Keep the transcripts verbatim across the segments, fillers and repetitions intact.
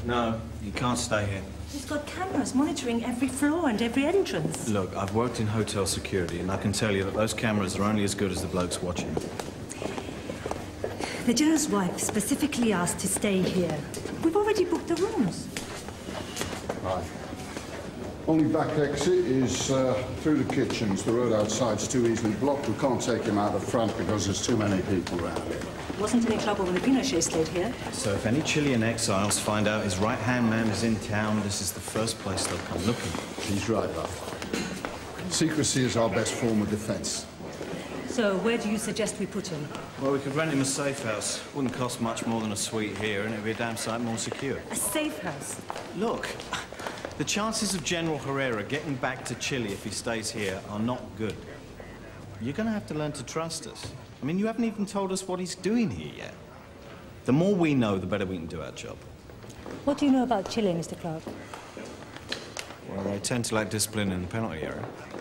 No, you can't stay here. He's got cameras monitoring every floor and every entrance. Look, I've worked in hotel security, and I can tell you that those cameras are only as good as the blokes watching them. The General's wife specifically asked to stay here. We've already booked the rooms. Right. Only back exit is uh, through the kitchens. The road outside's too easily blocked. We can't take him out the front because there's too many people around here. Wasn't any trouble when the Pinochet stayed here. So if any Chilean exiles find out his right-hand man is in town, this is the first place they'll come looking. She's right, Buff. Secrecy is our best form of defense. So where do you suggest we put him? Well, we could rent him a safe house. Wouldn't cost much more than a suite here, and it'd be a damn sight more secure. A safe house? Look, the chances of General Herrera getting back to Chile if he stays here are not good. You're going to have to learn to trust us. I mean, you haven't even told us what he's doing here yet. The more we know, the better we can do our job. What do you know about Chile, Mister Clark? Well, they tend to lack discipline in the penalty area.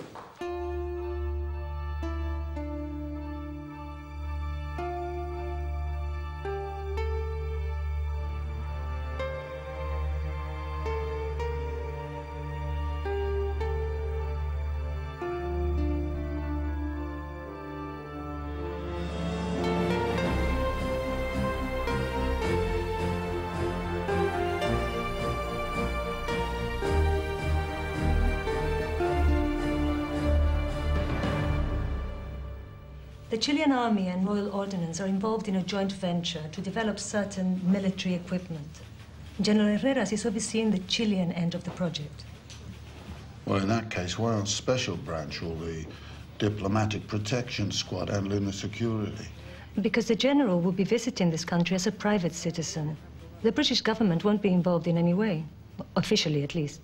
The Chilean Army and Royal Ordnance are involved in a joint venture to develop certain military equipment. General Herreras is overseeing the Chilean end of the project. Well, in that case, why aren't Special Branch or the Diplomatic Protection Squad handling the security? Because the General will be visiting this country as a private citizen. The British government won't be involved in any way, officially at least.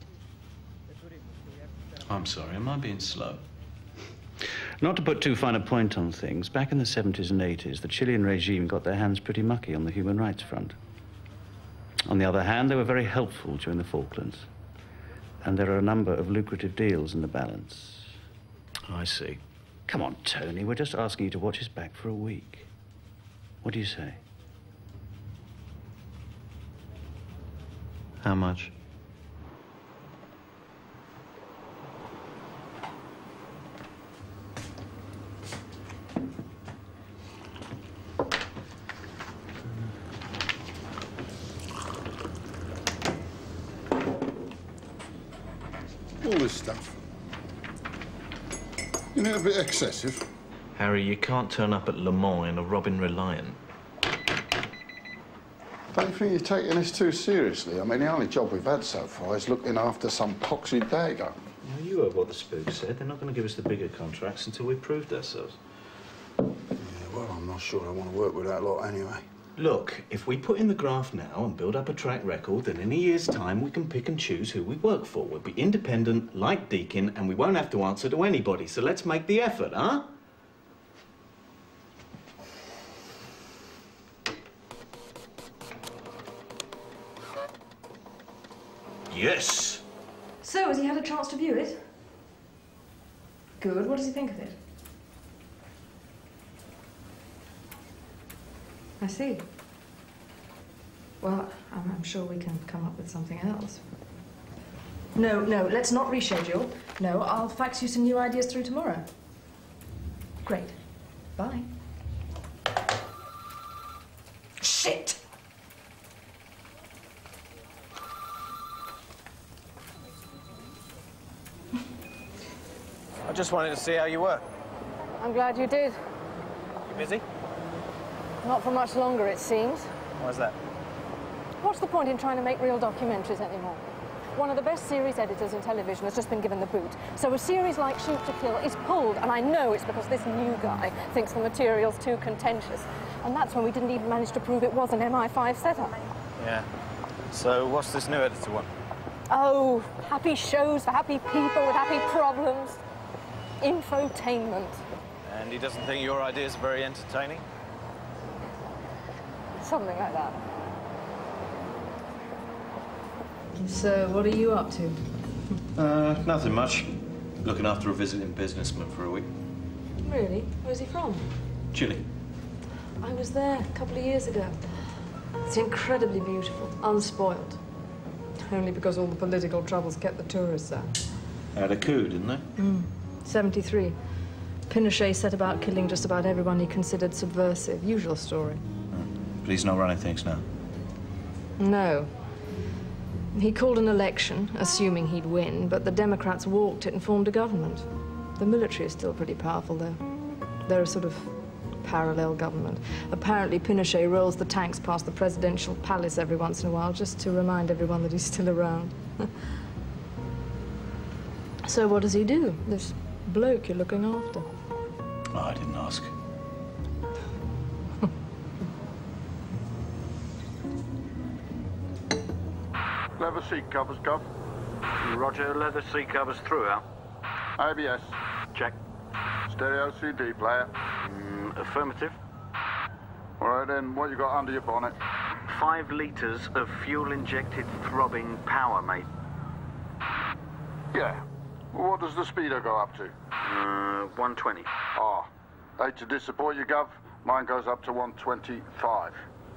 I'm sorry, am I being slow? Not to put too fine a point on things, back in the seventies and eighties, the Chilean regime got their hands pretty mucky on the human rights front. On the other hand, they were very helpful during the Falklands. And there are a number of lucrative deals in the balance. I see. Come on, Tony, we're just asking you to watch his back for a week. What do you say? How much? All this stuff. Isn't it a bit excessive? Harry, you can't turn up at Le Mans in a Robin Reliant. Don't you think you're taking this too seriously? I mean, the only job we've had so far is looking after some poxy dago. Now, you heard what the spook said. They're not going to give us the bigger contracts until we've proved ourselves. Yeah, well, I'm not sure I want to work with that lot anyway. Look, if we put in the graft now and build up a track record, then in a year's time we can pick and choose who we work for. We'll be independent, like Deakin, and we won't have to answer to anybody. So let's make the effort, huh? Yes! So, has he had a chance to view it? Good. What does he think of it? I see. Well, I'm, I'm sure we can come up with something else. No, no, let's not reschedule. No, I'll fax you some new ideas through tomorrow. Great. Bye. Shit! I just wanted to see how you were. I'm glad you did. You busy? Not for much longer, it seems. Why's that? What's the point in trying to make real documentaries anymore? One of the best series editors in television has just been given the boot. So a series like Shoot to Kill is pulled, and I know it's because this new guy thinks the material's too contentious. And that's when we didn't even manage to prove it was an M I five setup. Yeah. So what's this new editor want? Oh, happy shows for happy people with happy problems. Infotainment. And he doesn't think your ideas are very entertaining? Something like that. So, what are you up to? Uh, nothing much. Looking after a visiting businessman for a week. Really? Where's he from? Chile. I was there a couple of years ago. It's incredibly beautiful, unspoiled. only because all the political troubles kept the tourists out. Had a coup, didn't they? Mm. seventy-three. Pinochet set about killing just about everyone he considered subversive. Usual story. But he's not running things now. No. He called an election, assuming he'd win, but the Democrats walked it and formed a government. The military is still pretty powerful, though. They're a sort of parallel government. Apparently, Pinochet rolls the tanks past the presidential palace every once in a while, just to remind everyone that he's still around. So what does he do, this bloke you're looking after? Oh, I didn't ask. Leather seat covers, Gov. Roger, leather seat covers through, Al. A B S. Check. Stereo C D player. Mm, affirmative. All right, then, what you got under your bonnet? Five litres of fuel-injected throbbing power, mate. Yeah. Well, what does the speedo go up to? Uh, one twenty. Ah. Hate to disappoint you, Gov. Mine goes up to one twenty-five.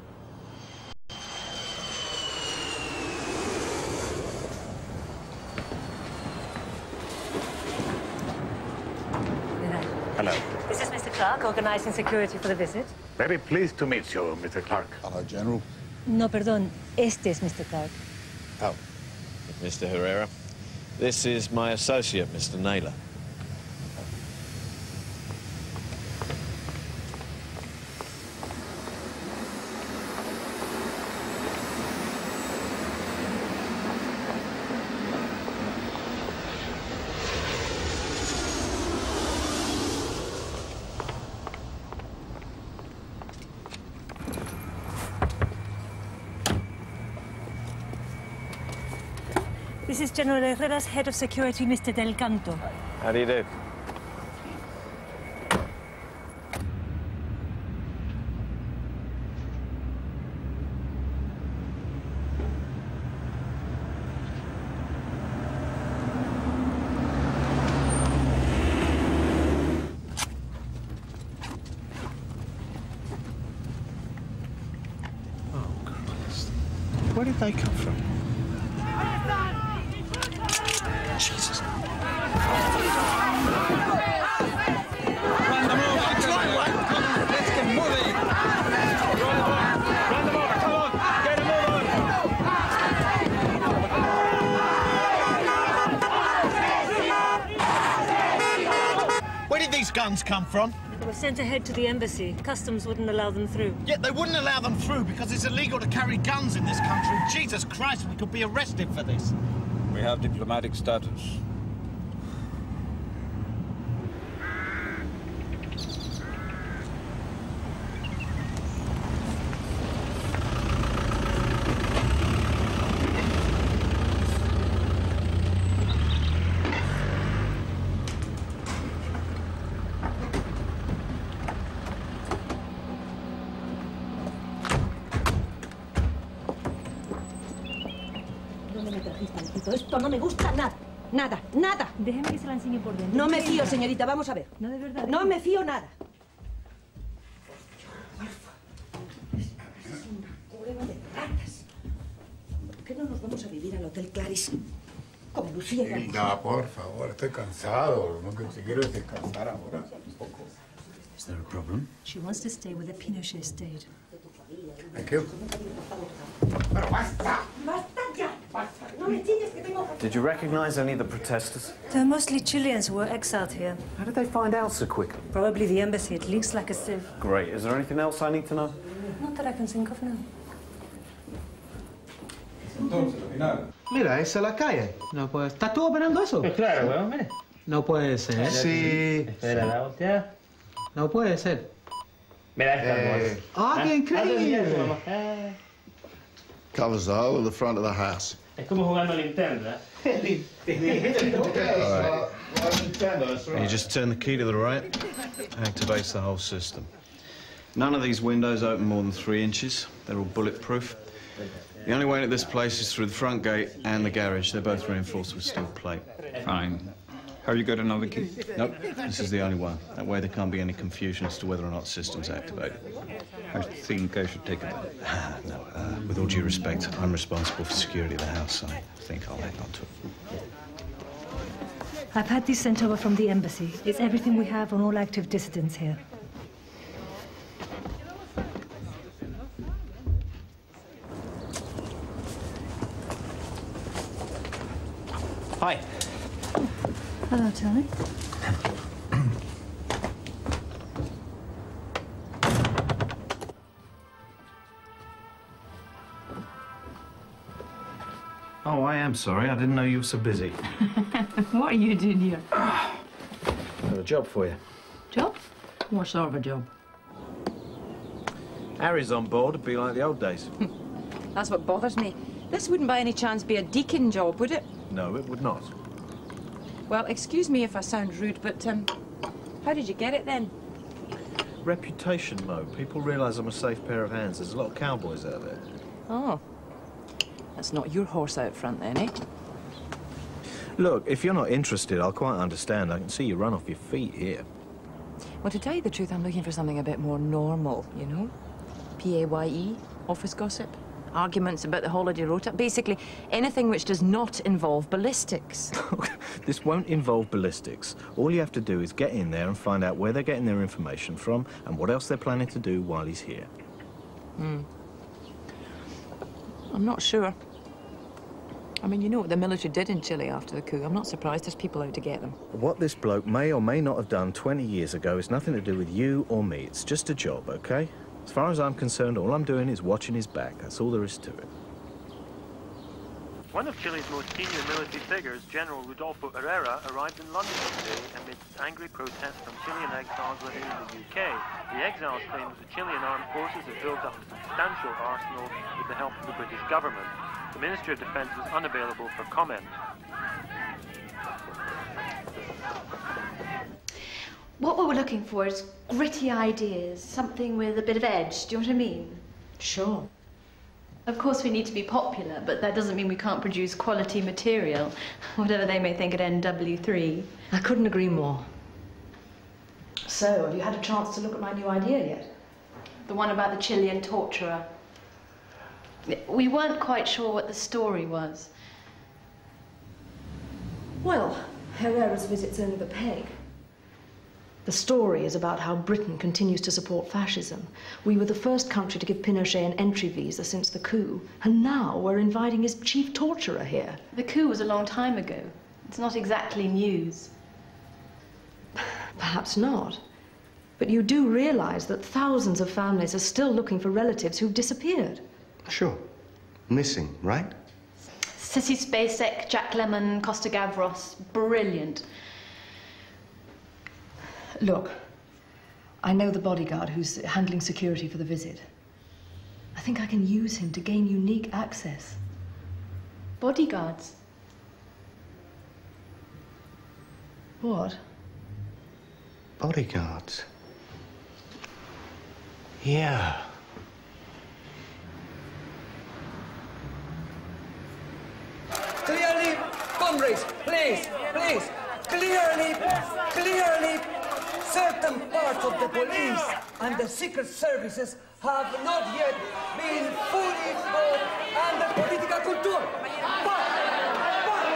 Hello. This is Mister Clark, organizing security for the visit. Very pleased to meet you, Mister Clark. Hello, General. No, perdón. Este es Mister Clark. Oh, Mister Herrera. This is my associate, Mister Naylor. This is General Herrera's head of security, Mister Del Canto. How do you do? Oh, Christ. Where did they come from? Jesus. Run them over. Let's get moving. Run them over. Run them over. Come on. Get them over. Where did these guns come from? They were sent ahead to the embassy. Customs wouldn't allow them through. Yet they wouldn't allow them through because it's illegal to carry guns in this country. Jesus Christ, we could be arrested for this. We have diplomatic status. Esto no me gusta nada. Nada, nada. Déjeme que se la enseñe por dentro. No me fío, señorita. Vamos a ver. No, de verdad. No me fío nada. Es una cueva de ratas. ¿Por qué no nos vamos a vivir al Hotel Clarice? Con Lucía y Hilda, por favor, estoy cansado. Lo que quiero es descansar ahora un poco. Is there a problem? She wants to stay where the Pinochet stayed. ¿Qué? Pero basta. ¡Basta ya! No me chilles que tengo... Did you recognize any of the protesters? They're mostly Chileans who were exiled here. How did they find out so quickly? Probably the embassy. It leaks like a sieve. Great. Is there anything else I need to know? Not that I can think of now. Entonces, al final. Mira, esa es la calle. No puede... ¿Estás tú operando eso? Pues claro, weón, mire. No puede ser. Sí. Espera, la hostia. No puede ser. Mira esta Eh. ¡Ah, qué increíble! Eh. Covers the whole of the front of the house. Es como jugando a linterna. You just turn the key to the right, activates the whole system. None of these windows open more than three inches. They're all bulletproof. The only way into this place is through the front gate and the garage. They're both reinforced with steel plate. Fine. How you got another key? Nope, this is the only one. That way there can't be any confusion as to whether or not the system's activated. I think I should take it back. No, uh, with all due respect, I'm responsible for security of the house, so I think I'll hang on to it. I've had this sent over from the embassy. It's everything we have on all active dissidents here. Hi. Hello, Tony. Oh, I am sorry. I didn't know you were so busy. What are you doing here? I've got a job for you. Job? What sort of a job? Harry's on board. It'd be like the old days. That's what bothers me. This wouldn't by any chance be a deacon job, would it? No, it would not. Well, excuse me if I sound rude, but, um, how did you get it then? Reputation, Mo. People realise I'm a safe pair of hands. There's a lot of cowboys out there. Oh. That's not your horse out front then, eh? Look, if you're not interested, I'll quite understand. I can see you run off your feet here. Well, to tell you the truth, I'm looking for something a bit more normal, you know? P A Y E, office gossip, arguments about the holiday rota. Basically, anything which does not involve ballistics. This won't involve ballistics. All you have to do is get in there and find out where they're getting their information from and what else they're planning to do while he's here. Hmm. I'm not sure. I mean, you know what the military did in Chile after the coup. I'm not surprised there's people out to get them. What this bloke may or may not have done twenty years ago is nothing to do with you or me. It's just a job, okay? As far as I'm concerned, all I'm doing is watching his back. That's all there is to it. One of Chile's most senior military figures, General Rodolfo Herrera, arrived in London today amidst angry protests from Chilean exiles living in the U K. The exiles claim that the Chilean armed forces have built up a substantial arsenal with the help of the British government. The Ministry of Defence was unavailable for comment. What we're looking for is gritty ideas, something with a bit of edge. Do you know what I mean? Sure. Of course we need to be popular, but that doesn't mean we can't produce quality material, whatever they may think at N W three. I couldn't agree more. So, have you had a chance to look at my new idea yet? The one about the Chilean torturer. We weren't quite sure what the story was. Well, Herrera's visit's only the peg. The story is about how Britain continues to support fascism. We were the first country to give Pinochet an entry visa since the coup, and now we're inviting his chief torturer here. The coup was a long time ago. It's not exactly news. Perhaps not. But you do realize that thousands of families are still looking for relatives who've disappeared. Sure. Missing, right? Sissy Spacek, Jack Lemmon, Costa Gavros. Brilliant. Look, I know the bodyguard who's handling security for the visit. I think I can use him to gain unique access. Bodyguards? What? Bodyguards. Yeah. Clearly, comrades, please, please, clearly, clearly, certain parts of the police and the secret services have not yet been fully involved in the political culture. But, but,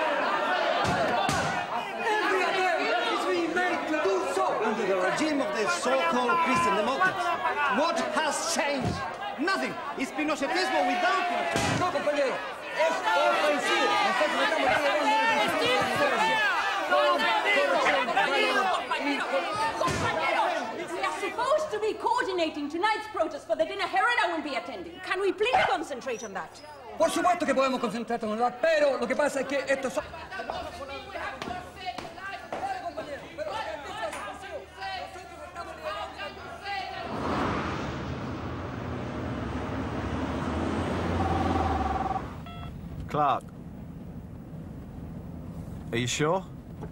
every attempt is being made to do so. Under the regime of the so-called Christian Democrats, what has changed? Nothing. It's Pinochetismo without Pinochet. No, compañero. Es ofensivo. Nosotros estamos We are supposed to be coordinating tonight's protest for the dinner Herrera will be attending. Can we please concentrate on that? Por supuesto que podemos concentrarnos en la, pero lo que pasa es que estos son... Clark. Are you sure?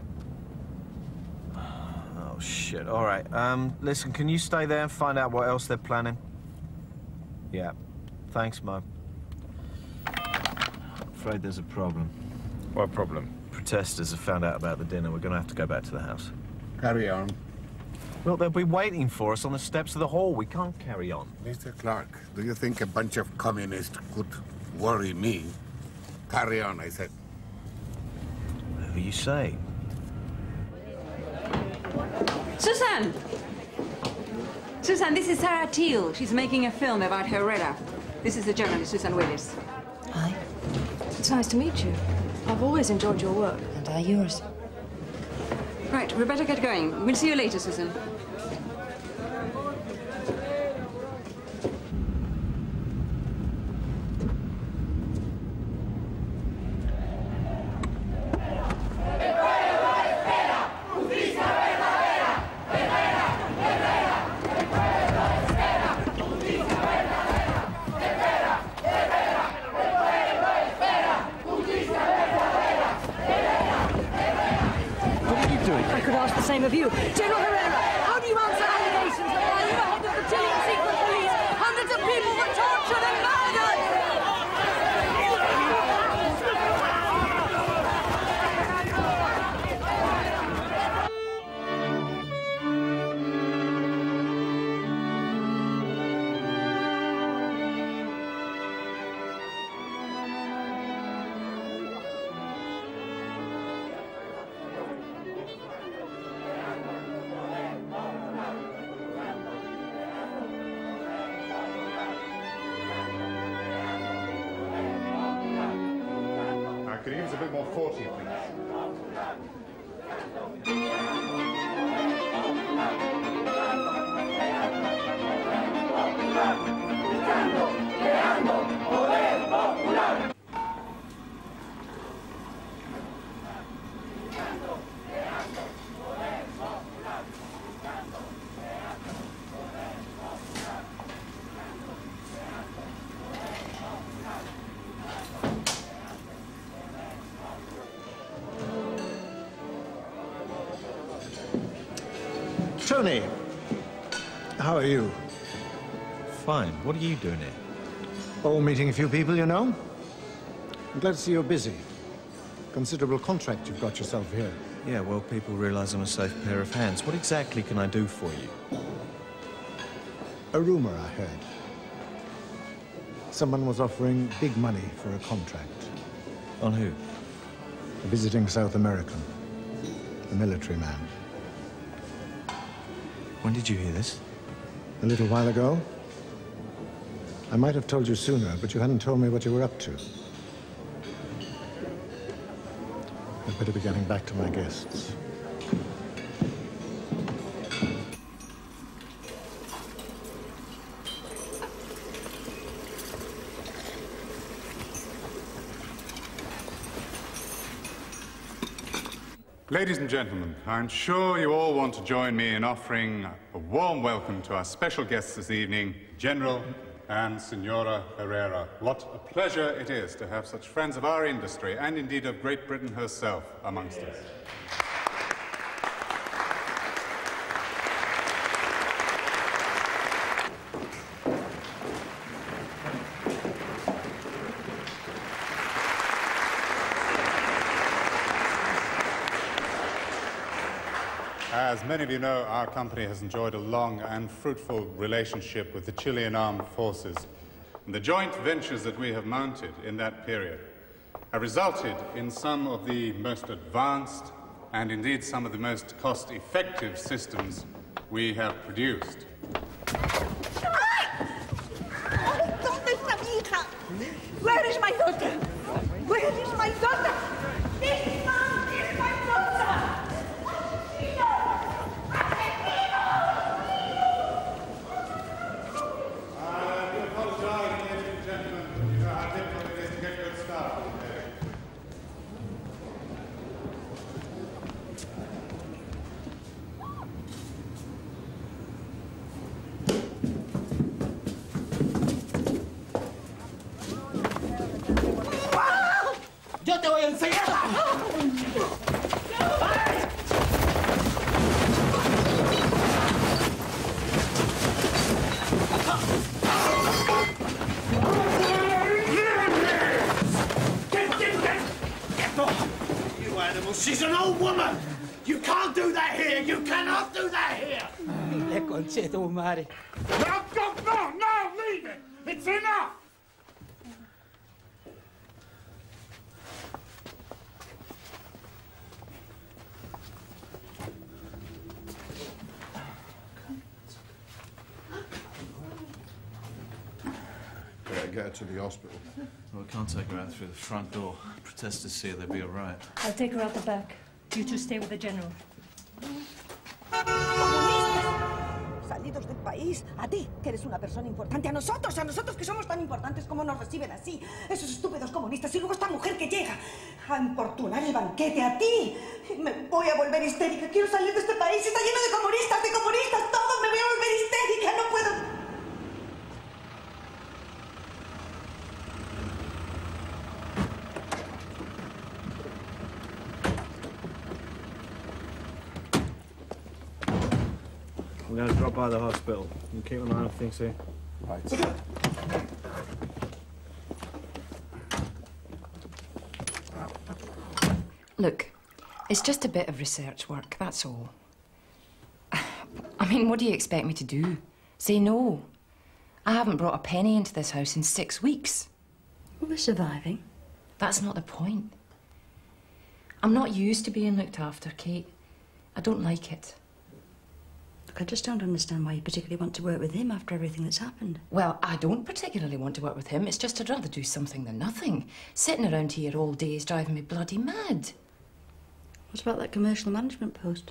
Oh, shit. All right. Um, listen, can you stay there and find out what else they're planning? Yeah. Thanks, Mo. I'm afraid there's a problem. What problem? protesters have found out about the dinner. We're going to have to go back to the house. Carry on. Well, they'll be waiting for us on the steps of the hall. We can't carry on. Mister Clark, do you think a bunch of communists could worry me? Carry on, I said. Whatever you say. Susan! Susan, this is Sarah Teal. She's making a film about Herrera. This is the journalist, Susan Willis. Hi. It's nice to meet you. I've always enjoyed your work. And I yours. Right, we better get going. We'll see you later, Susan. I could ask the same of you. General Herrera, how do you answer allegations that while you were head of the Chilean secret police, hundreds of people were tortured and murdered? Could you use a bit more forty, please? Tony! How are you? Fine. What are you doing here? Oh, meeting a few people, you know? I'm glad to see you're busy. Considerable contract you've got yourself here. Yeah, well, people realize I'm a safe pair of hands. What exactly can I do for you? A rumor I heard. Someone was offering big money for a contract. On who? A visiting South American. A military man. When did you hear this? A little while ago. I might have told you sooner, but you hadn't told me what you were up to. I'd better be getting back to my guests. Ladies and gentlemen, I'm sure you all want to join me in offering a warm welcome to our special guests this evening, General and Senora Herrera. What a pleasure it is to have such friends of our industry, and indeed of Great Britain herself, amongst us. As many of you know, our company has enjoyed a long and fruitful relationship with the Chilean armed forces. And the joint ventures that we have mounted in that period have resulted in some of the most advanced and indeed some of the most cost-effective systems we have produced. Where is my daughter? Where is my daughter? This man is my daughter! ¡Yo te voy a enseñar! General, she's an old woman! You can't do that here! You cannot do that here! Le concedo, madre. No, no, no, no, leave it! It's enough! Better get her to the hospital. Well, we can't take her out through the front door. Protesters see her, they'll be all right. I'll take her out the back. You two stay with the general. Salidos del país. A ti, que eres una persona importante. A nosotros, a nosotros que somos tan importantes como nos reciben así. Esos estúpidos comunistas. Y luego esta mujer que llega a importunar el banquete. A ti. Me voy a volver histérica. Quiero salir de este país. Está lleno de comunistas, de comunistas. Todos. Me voy a volver histérica. No puedo... We're going to drop by the hospital. You keep an eye on things here. Right. Look, it's just a bit of research work, that's all. I mean, what do you expect me to do? Say no? I haven't brought a penny into this house in six weeks. Well, we're surviving. That's not the point. I'm not used to being looked after, Kate. I don't like it. Look, I just don't understand why you particularly want to work with him after everything that's happened. Well, I don't particularly want to work with him. It's just I'd rather do something than nothing. Sitting around here all day is driving me bloody mad. What about that commercial management post?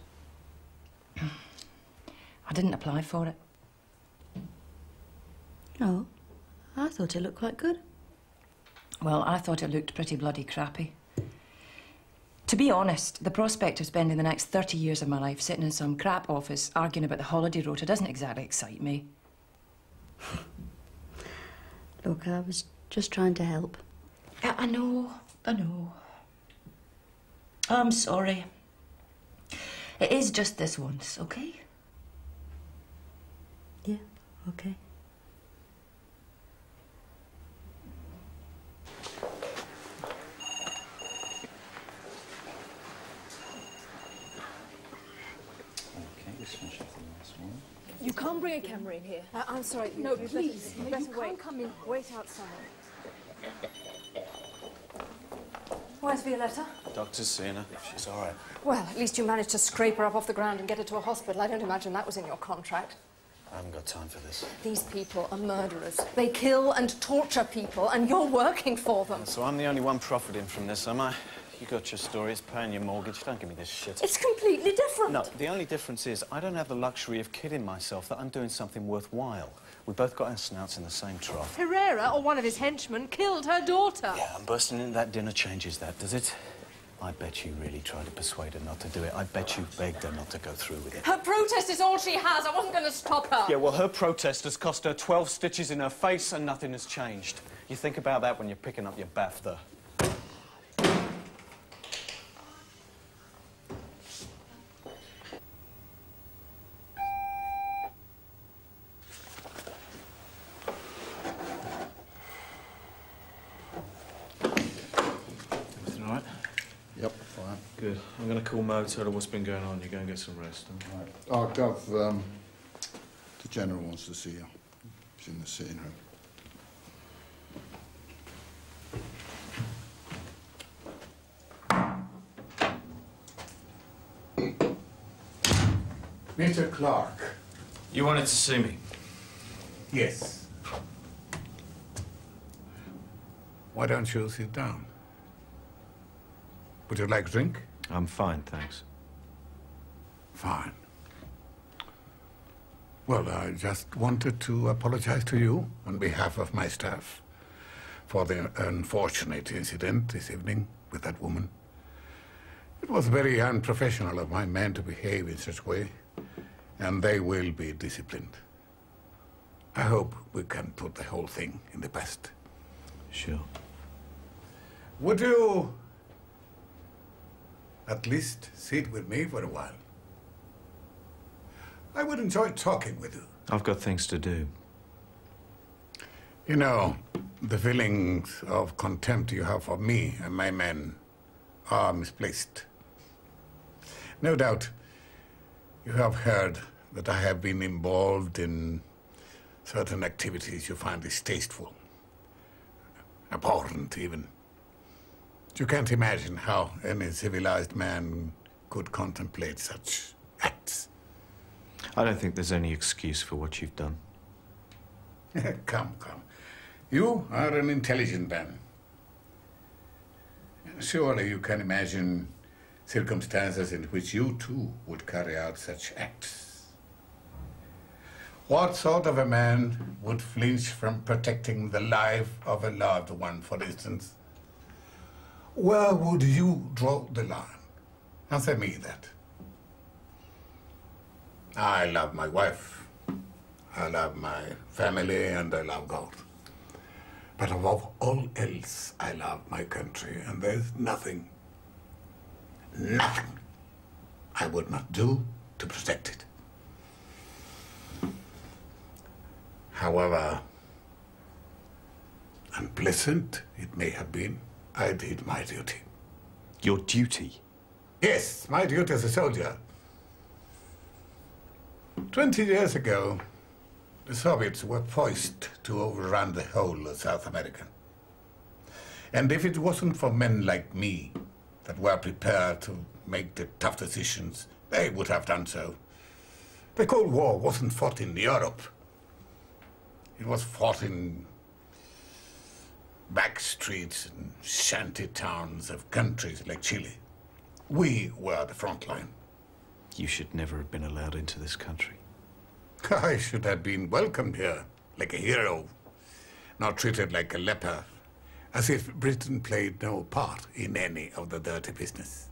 I didn't apply for it. No, I thought it looked quite good. Well, I thought it looked pretty bloody crappy. To be honest, the prospect of spending the next thirty years of my life sitting in some crap office arguing about the holiday rota doesn't exactly excite me. Look, I was just trying to help. I, I know, I know. I'm sorry. It is just this once, okay? Yeah, okay. You can't bring a camera in here. Uh, I'm sorry. No, please. You better wait. Can't come in. Wait outside. Where's Violetta? Doctor's seeing her. She's all right. Well, at least you managed to scrape her up off the ground and get her to a hospital. I don't imagine that was in your contract. I haven't got time for this. These people are murderers. They kill and torture people, and you're working for them. So I'm the only one profiting from this, am I? You got your stories, paying your mortgage. Don't give me this shit. It's completely different. No, the only difference is I don't have the luxury of kidding myself that I'm doing something worthwhile. We both got our snouts in the same trough. Herrera, or one of his henchmen, killed her daughter. Yeah, and bursting into that dinner changes that, does it? I bet you really tried to persuade her not to do it. I bet you begged her not to go through with it. Her protest is all she has. I wasn't going to stop her. Yeah, well, her protest has cost her twelve stitches in her face and nothing has changed. You think about that when you're picking up your BAFTA. Yep, fine. Good. I'm going to call Mo, tell her what's been going on. You go and get some rest. Huh? Right. Oh, Gov, um, the General wants to see you. He's in the sitting room. Mister Clark. You wanted to see me? Yes. Why don't you sit down? Would you like a drink? I'm fine, thanks. Fine. Well, I just wanted to apologize to you on behalf of my staff for the unfortunate incident this evening with that woman. It was very unprofessional of my men to behave in such a way, and they will be disciplined. I hope we can put the whole thing in the past. Sure. Would you at least sit with me for a while? I would enjoy talking with you. I've got things to do. You know, the feelings of contempt you have for me and my men are misplaced. No doubt you have heard that I have been involved in certain activities you find distasteful, abhorrent even. You can't imagine how any civilized man could contemplate such acts. I don't think there's any excuse for what you've done. Come, come. You are an intelligent man. Surely you can imagine circumstances in which you too would carry out such acts. What sort of a man would flinch from protecting the life of a loved one, for instance? Where would you draw the line? Answer me that. I love my wife, I love my family, and I love God. But above all else, I love my country, and there's nothing, nothing I would not do to protect it. However unpleasant it may have been, I did my duty. Your duty? Yes, my duty as a soldier. Twenty years ago, the Soviets were poised to overrun the whole of South America. And if it wasn't for men like me that were prepared to make the tough decisions, they would have done so. The Cold War wasn't fought in Europe. It was fought in back streets and shanty towns of countries like Chile. We were the front line. You should never have been allowed into this country. I should have been welcomed here like a hero, not treated like a leper, as if Britain played no part in any of the dirty business.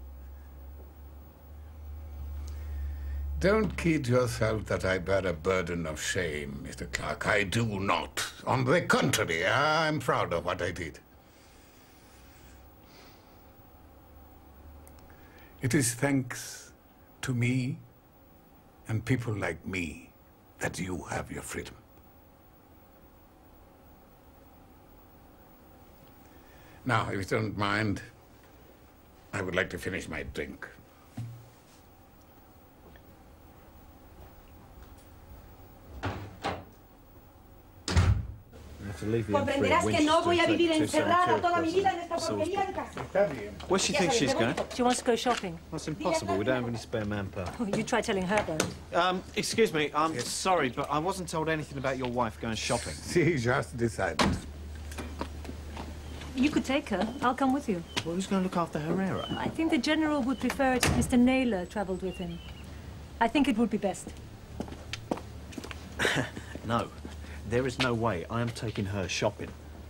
Don't kid yourself that I bear a burden of shame, Mister Clark. I do not. On the contrary, I'm proud of what I did. It is thanks to me and people like me that you have your freedom. Now, if you don't mind, I would like to finish my drink. Comprenderás que no voy a vivir encerrada toda mi vida en esta porquería de casa. Where's she think she's going? She wants to go shopping. That's impossible. We don't have any spare manpower. Oh, you try telling her then. Um, excuse me. I'm sorry, but I wasn't told anything about your wife going shopping. She just decided. You could take her. I'll come with you. Well, who's going to look after Herrera? I think the General would prefer it if Mister Naylor travelled with him. I think it would be best. No. There is no way I am taking her shopping.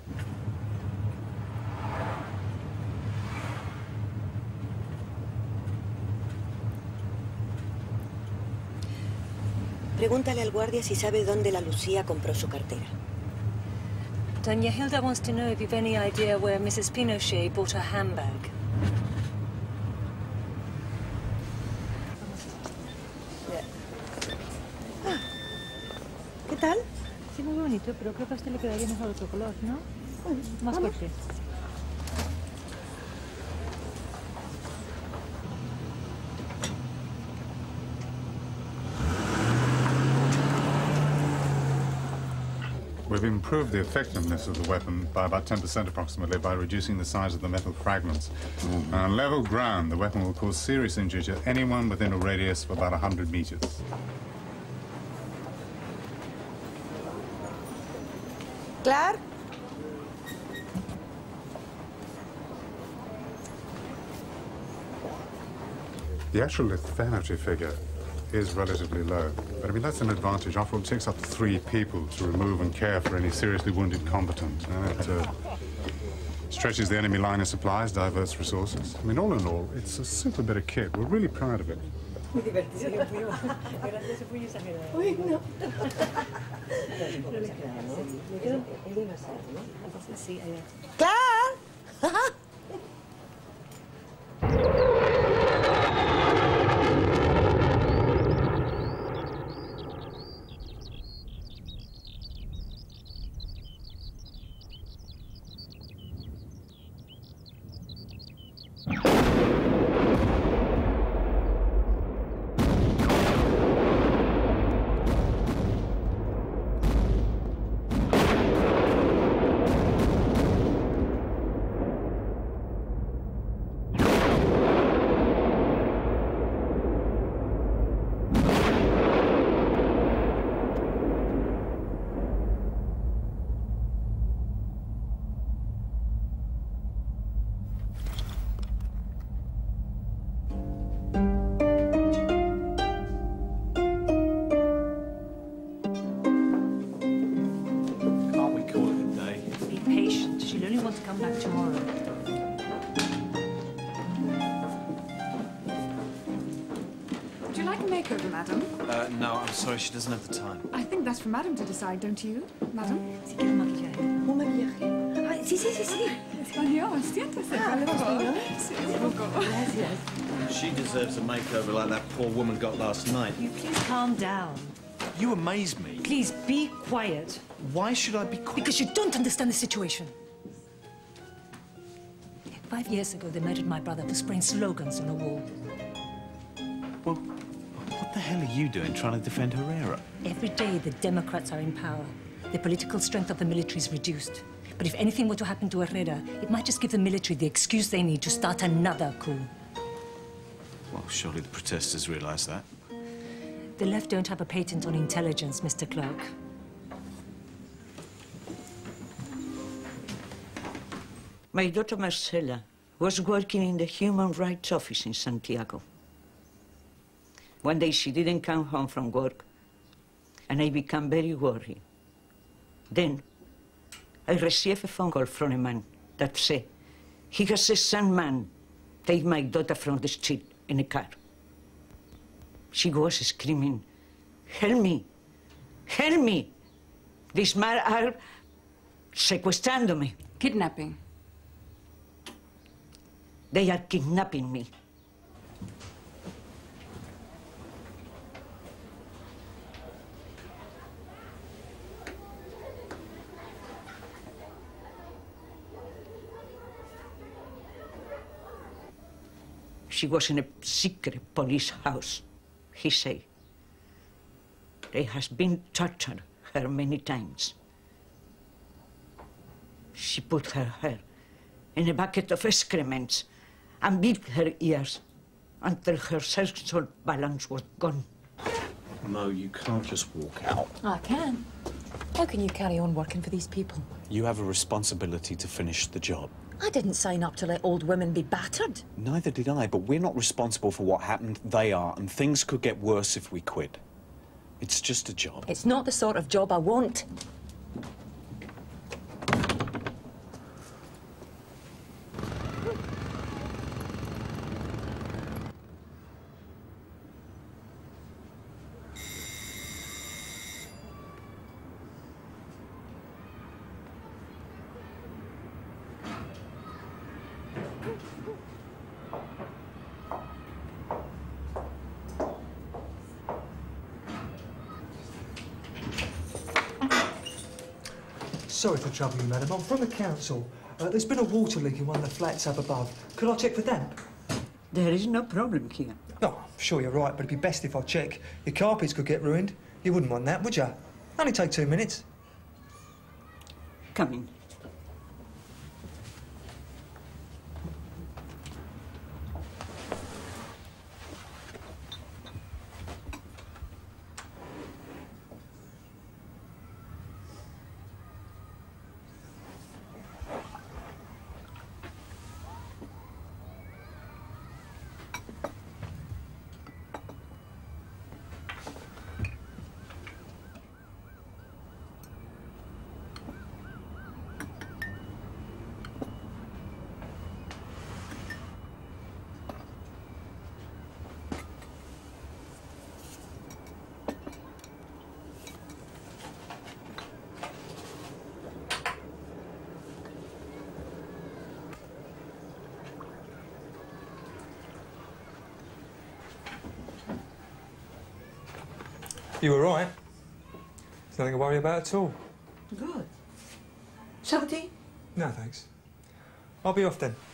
Pregúntale al guardia si sabe dónde la Lucía compró su cartera. Doña Hilda wants to know if you've any idea where Missus Pinochet bought her handbag. ¿Qué tal? Sí, muy bonito, pero creo que a usted le quedaría mejor otro color, ¿no? Más fuerte. We've improved the effectiveness of the weapon by about ten percent approximately by reducing the size of the metal fragments. Mm-hmm. On level ground, the weapon will cause serious injury to anyone within a radius of about one hundred meters. Clark? The actual lethality figure is relatively low, but I mean that's an advantage. After all, it takes up to three people to remove and care for any seriously wounded combatant. And it uh, stretches the enemy line of supplies, diverts resources. I mean, all in all, it's a simple bit of kit. We're really proud of it. Muy divertido. Gracias, fue muy exagerado. Uy, no. ¡Clark! to come back tomorrow. Would you like a makeover, madam? Uh, no, I'm sorry, she doesn't have the time. I think that's for madam to decide, don't you, madam? Si quiere maquillaje. ¿Un maquillaje? Ay, sí, sí, sí, sí. Español, siéntese, por favor. Sí, un poco. Gracias. She deserves a makeover like that poor woman got last night. You please calm down. You amaze me. Please be quiet. Why should I be quiet? Because you don't understand the situation. Five years ago, they murdered my brother for spraying slogans on a wall. Well, what the hell are you doing trying to defend Herrera? Every day, the Democrats are in power. The political strength of the military is reduced. But if anything were to happen to Herrera, it might just give the military the excuse they need to start another coup. Well, surely the protesters realize that. The left don't have a patent on intelligence, Mister Clark. My daughter Marcela was working in the Human Rights Office in Santiago. One day she didn't come home from work, and I became very worried. Then I received a phone call from a man that said he has a some man take my daughter from the street in a car. She was screaming, "Help me! Help me! These men are sequestrándome." Kidnapping. They are kidnapping me. She was in a secret police house, he said. They has been tortured her many times. She put her hair in a bucket of excrements and beat her ears until her sexual balance was gone. Mo, you can't just walk out. I can. How can you carry on working for these people? You have a responsibility to finish the job. I didn't sign up to let old women be battered. Neither did I, but we're not responsible for what happened. They are, and things could get worse if we quit. It's just a job. It's not the sort of job I want. Sorry to trouble you, madam. I'm from the council. Uh, there's been a water leak in one of the flats up above. Could I check for damp? There is no problem here. No, I'm sure you're right, but it'd be best if I check. Your carpets could get ruined. You wouldn't want that, would you? Only take two minutes. Come in. You were right. There's nothing to worry about at all. Good. Something? No, thanks. I'll be off then.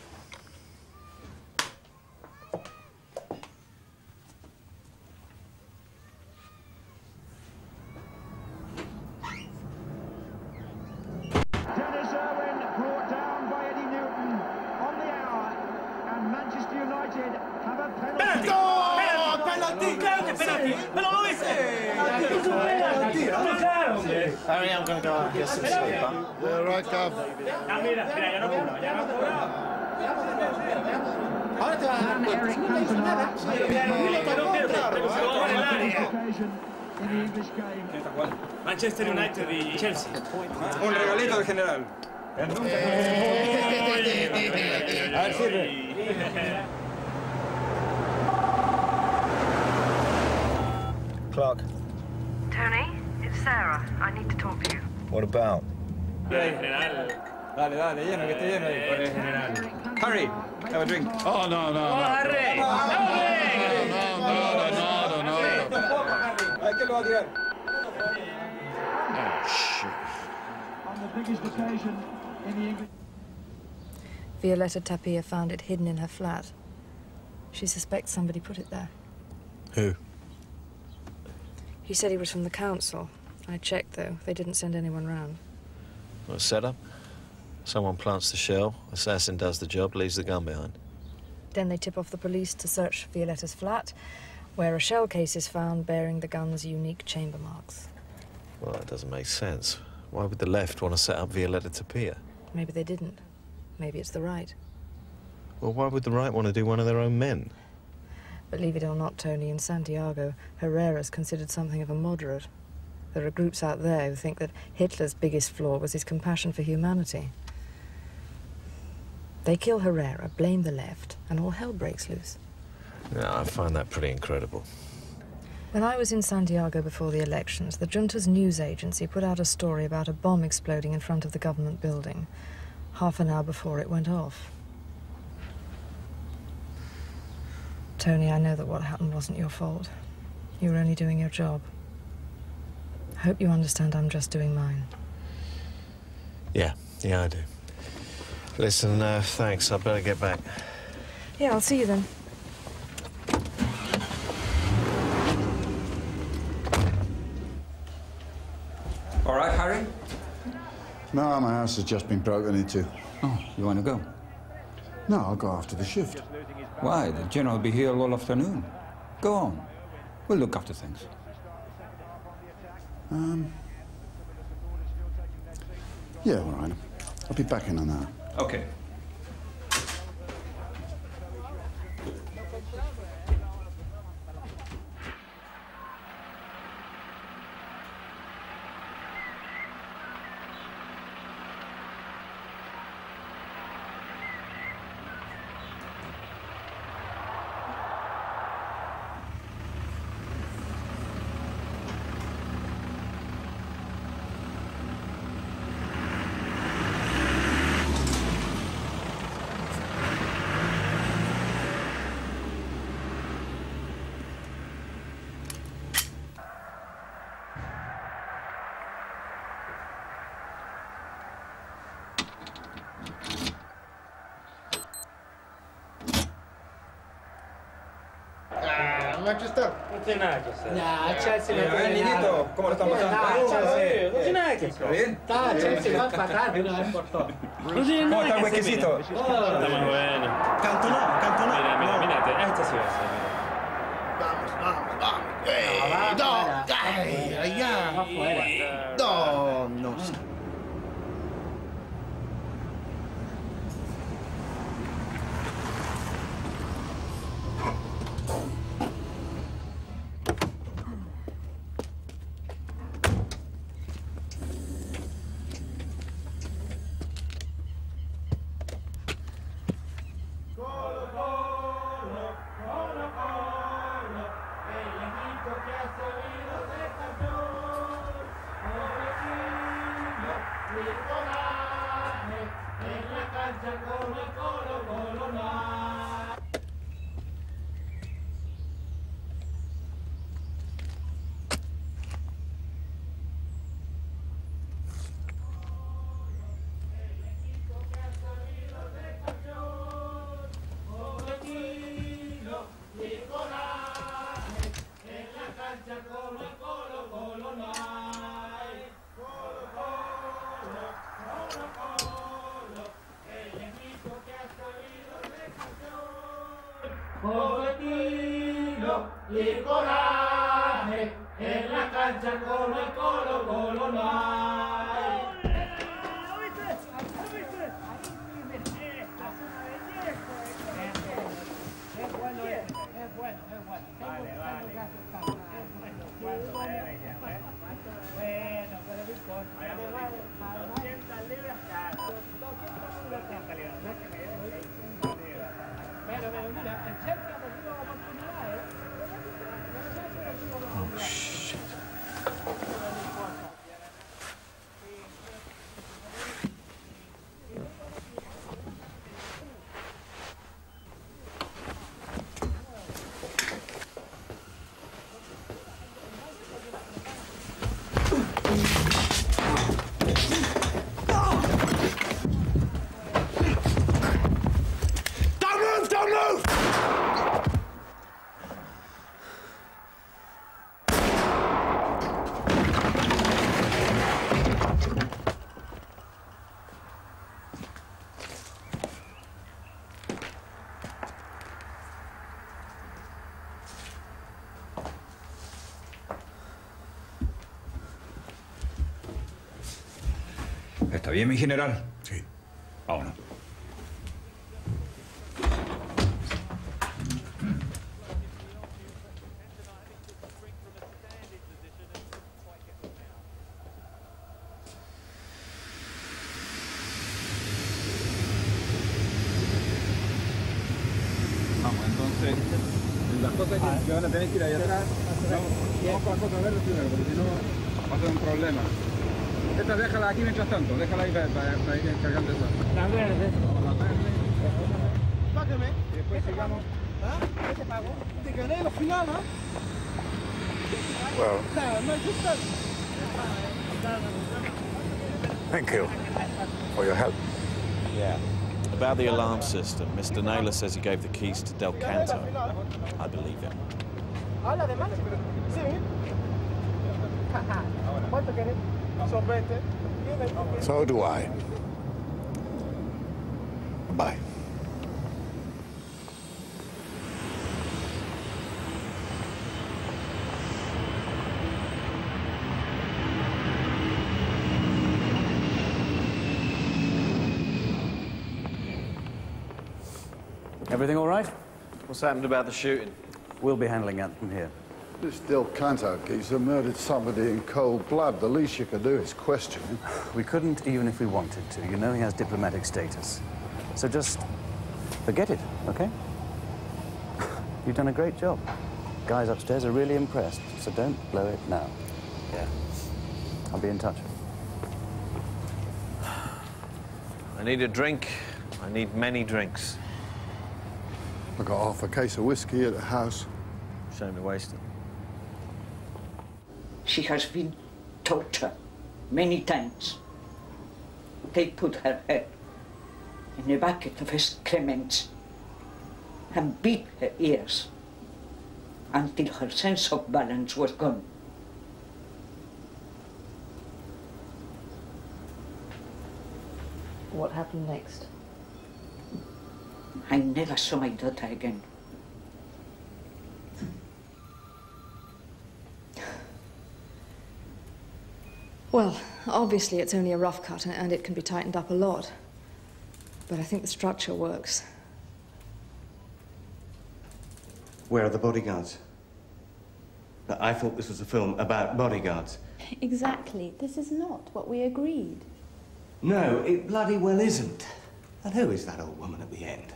Dennis Irwin brought down by Eddie Newton on the hour, and Manchester United have a penalty. ¡Oh! ¡Penalti! ¡Claro que penalti! ¡Pero lo viste! Harry, I'm going to go out and get some sleep, huh? Yeah, right, Gav. In the English game. Manchester United y Chelsea. Un regalito del general. Clark. Tony, it's Sarah. I need to talk to you. What about? Dale, dale, lleno, que esté lleno ahí. Harry, have a drink. Oh, no, no, no. Harry! No, no, no, no, no. Hay que lo va a tirar. Oh, shit. On the biggest occasion in the English... Violetta Tapia found it hidden in her flat. She suspects somebody put it there. Who? He said he was from the council. I checked, though. They didn't send anyone round. Well, set up. Someone plants the shell, assassin does the job, leaves the gun behind. Then they tip off the police to search Violetta's flat, where a shell case is found bearing the gun's unique chamber marks. Well, that doesn't make sense. Why would the left want to set up Violetta Tapia? Maybe they didn't. Maybe it's the right. Well, why would the right want to do one of their own men? Believe it or not, Tony, in Santiago, Herrera's considered something of a moderate. There are groups out there who think that Hitler's biggest flaw was his compassion for humanity. They kill Herrera, blame the left, and all hell breaks loose. Yeah, I find that pretty incredible. When I was in Santiago before the elections, the junta's news agency put out a story about a bomb exploding in front of the government building, half an hour before it went off. Tony, I know that what happened wasn't your fault. You were only doing your job. I hope you understand I'm just doing mine. Yeah, yeah, I do. Listen, uh, thanks. I better get back. Yeah, I'll see you then. All right, Harry? No, my house has just been broken into. Oh, you want to go? No, I'll go after the shift. Why? The general will be here all afternoon. Go on. We'll look after things. Um... Yeah, all right. I'll be back in an hour. Okay. No ci sta. Non tiene nada que hacer. Nah, Chelsea no Eh, tiene niñito, nada. ¿cómo lo estamos pasando? Nah, ¿Cómo va? Chelsea. No tiene nada que hacer. ¿Está bien? Está, Chelsea va a empatar de una vez por todas. No tiene ¿Cómo nada está el que hacer. huequecito? mira. Está muy bueno. Cantonó, cantonó. Mira, mira, mírate. Este sí va a ser. Vamos, vamos, vamos. Eh, va, no, fuera. ay, allá. Va fuera. No, no sé. Y coraje, en la cancha como el Colo Colo no hay. Es bueno, es bueno, es bueno. Vale, vale. Bueno, pero no importa. doscientas libras, claro. ¿Está bien, mi general? Sí. Vámonos. Vamos, entonces, las cosas que, que van a tener que ir ahí atrás, vamos, vamos con las cosas verdes primero, porque si no va a ser un problema. Esta déjala aquí mientras tanto, déjala ahí para, para, para ir cargando eso. Las verdes. Vamos, las verdes. Págame. Y después sigamos. ¿Ah? ¿Qué te pago? Te gané la final, ¿ah? Well, No, no, just that. thank you for your help. Yeah. About the alarm system, Mister Naylor says he gave the keys to Del Canto. I believe him. Habla de más. Sí. ¿Cuánto querés? Son veinte. So do I. Bye. Everything all right? What's happened about the shooting? We'll be handling that from here. This Del Canto geezer murdered somebody in cold blood. The least you could do is question him. We couldn't even if we wanted to. You know he has diplomatic status. So just forget it, okay? You've done a great job. Guys upstairs are really impressed, so don't blow it now. Yeah. I'll be in touch. I need a drink. I need many drinks. I got half a case of whiskey at the house. Shame to waste it. She has been tortured many times. They put her head in a bucket of excrement and beat her ears until her sense of balance was gone. What happened next? I never saw my daughter again. Well, obviously it's only a rough cut and- and it can be tightened up a lot. But I think the structure works. Where are the bodyguards? But I thought this was a film about bodyguards. Exactly. This is not what we agreed. No, it bloody well isn't. And who is that old woman at the end?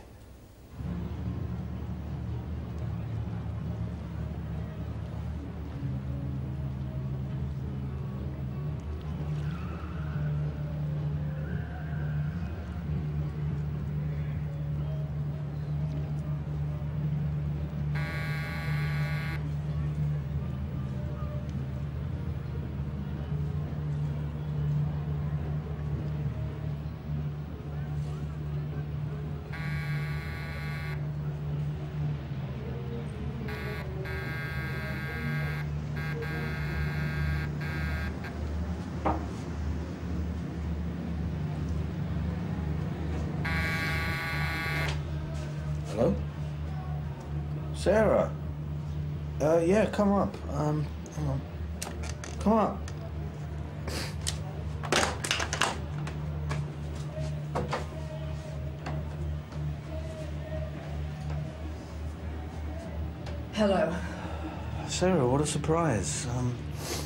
Hello? Sarah? Uh, yeah, come up. Um, hang on. Come up. Hello. Sarah, what a surprise. Um,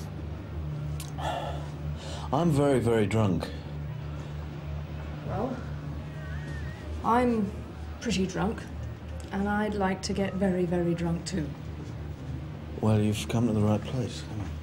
I'm very, very drunk. Well, I'm pretty drunk, and I'd like to get very, very drunk too. Well, you've come to the right place. Come on.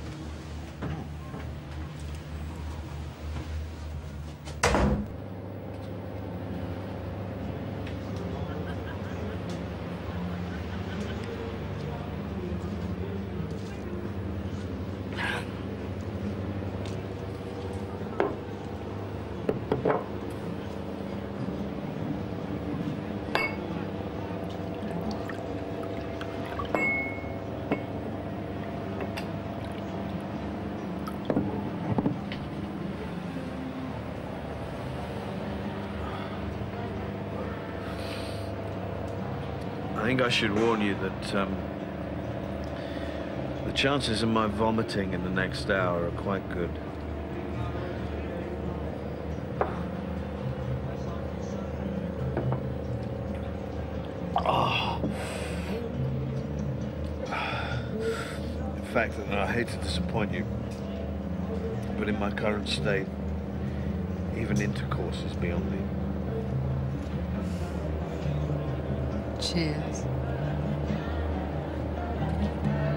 I think I should warn you that um, the chances of my vomiting in the next hour are quite good. fact that I hate to disappoint you, but in my current state, even intercourse is beyond me. Cheers.